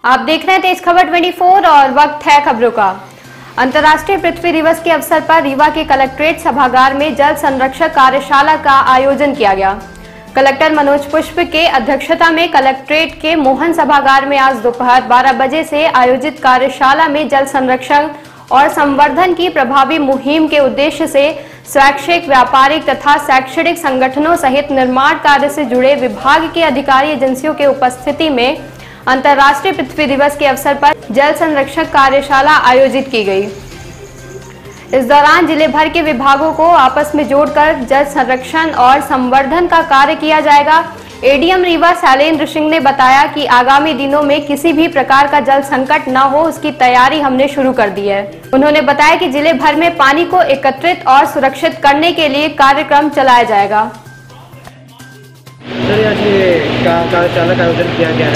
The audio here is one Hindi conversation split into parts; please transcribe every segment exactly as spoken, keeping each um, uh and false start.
आप देख रहे हैं तेज खबर चौबीस और वक्त है खबरों का। अंतर्राष्ट्रीय पृथ्वी दिवस के अवसर पर रीवा के कलेक्ट्रेट सभागार में जल संरक्षण कार्यशाला का आयोजन किया गया। कलेक्टर मनोज पुष्प के अध्यक्षता में कलेक्ट्रेट के मोहन सभागार में आज दोपहर बारह बजे से आयोजित कार्यशाला में जल संरक्षण और संवर्धन की प्रभावी मुहिम के उद्देश्य से स्वैच्छिक, व्यापारिक तथा शैक्षणिक संगठनों सहित निर्माण कार्य से जुड़े विभाग के अधिकारी एजेंसियों के उपस्थिति में अंतर्राष्ट्रीय पृथ्वी दिवस के अवसर पर जल संरक्षण कार्यशाला आयोजित की गई। इस दौरान जिले भर के विभागों को आपस में जोड़कर जल संरक्षण और संवर्धन का कार्य किया जाएगा। एडीएम रीवा शैलेंद्र सिंह ने बताया कि आगामी दिनों में किसी भी प्रकार का जल संकट न हो, उसकी तैयारी हमने शुरू कर दी है। उन्होंने बताया कि जिले भर में पानी को एकत्रित और सुरक्षित करने के लिए कार्यक्रम चलाया जाएगा। कार्यशाला का आयोजन किया गया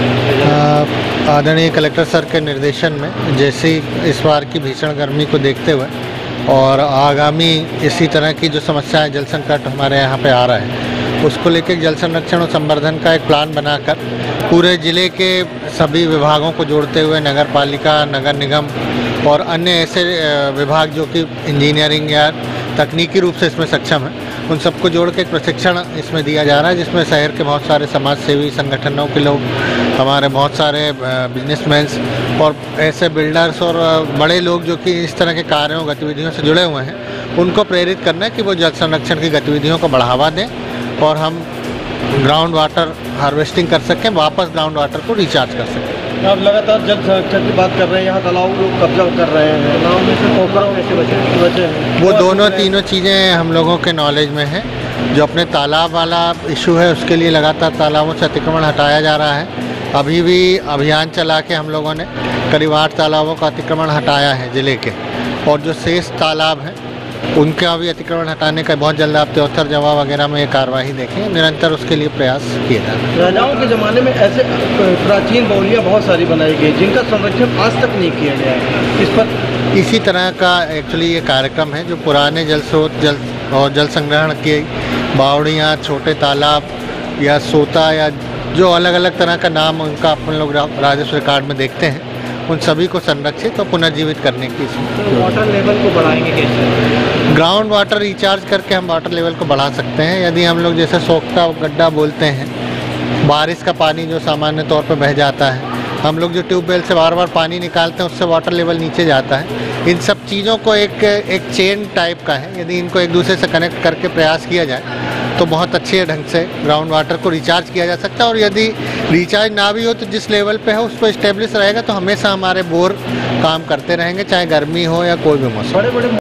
है आदरणीय कलेक्टर सर के निर्देशन में, जैसे इस बार की भीषण गर्मी को देखते हुए और आगामी इसी तरह की जो समस्याएं जल संकट हमारे यहाँ पे आ रहा है, उसको लेकर जल संरक्षण और संवर्धन का एक प्लान बनाकर पूरे ज़िले के सभी विभागों को जोड़ते हुए नगर पालिका, नगर निगम और अन्य ऐसे विभाग जो कि इंजीनियरिंग या तकनीकी रूप से इसमें सक्षम है, उन सबको जोड़ के एक प्रशिक्षण इसमें दिया जा रहा है, जिसमें शहर के बहुत सारे समाज सेवी संगठनों के लोग, हमारे बहुत सारे बिजनेसमैन्स और ऐसे बिल्डर्स और बड़े लोग जो कि इस तरह के कार्यों गतिविधियों से जुड़े हुए हैं, उनको प्रेरित करना है कि वो जल संरक्षण की गतिविधियों को बढ़ावा दें और हम ग्राउंड वाटर हार्वेस्टिंग कर सकें, वापस ग्राउंड वाटर को रिचार्ज कर सकें। आप लगातार जल संरक्षण की बात कर रहे हैं, यहाँ तालाब लोग कब्जा कर रहे हैं, तालाब में से पोखरों कैसे बचे बचे हैं? वो दोनों तीनों चीज़ें हम लोगों के नॉलेज में है। जो अपने तालाब वाला इशू है, उसके लिए लगातार तालाबों से अतिक्रमण हटाया जा रहा है। अभी भी अभियान चला के हम लोगों ने करीब आठ तालाबों का अतिक्रमण हटाया है ज़िले के, और जो शेष तालाब हैं उनका भी अतिक्रमण हटाने का बहुत जल्द आप त्योत्तर जवाब वगैरह में ये कार्यवाही देखें। निरंतर उसके लिए प्रयास किए जा रहे हैं। राजाओं के ज़माने में ऐसे प्राचीन बावलियाँ बहुत सारी बनाई गई जिनका संरक्षण आज तक नहीं किया गया है। इस पर इसी तरह का एक्चुअली ये कार्यक्रम है, जो पुराने जल स्रोत जल और जल संग्रहण की बावड़ियाँ, छोटे तालाब या सोता या जो अलग अलग तरह का नाम उनका अपन लोग राजस्व रिकॉर्ड में देखते हैं, उन सभी को संरक्षित और पुनर्जीवित करने की तो वाटर लेवल को बढ़ाएंगे कैसे? ग्राउंड वाटर रिचार्ज करके हम वाटर लेवल को बढ़ा सकते हैं। यदि हम लोग जैसे सोखता गड्ढा बोलते हैं, बारिश का पानी जो सामान्य तौर पर बह जाता है, हम लोग जो ट्यूबवेल से बार बार पानी निकालते हैं, उससे वाटर लेवल नीचे जाता है। इन सब चीज़ों को एक एक चेन टाइप का है, यदि इनको एक दूसरे से कनेक्ट करके प्रयास किया जाए तो बहुत अच्छे ढंग से ग्राउंड वाटर को रिचार्ज किया जा सकता है। और यदि रिचार्ज ना भी हो तो जिस लेवल पे है उस पर इस्टेब्लिश रहेगा, तो हमेशा हमारे बोर काम करते रहेंगे, चाहे गर्मी हो या कोई भी मौसम।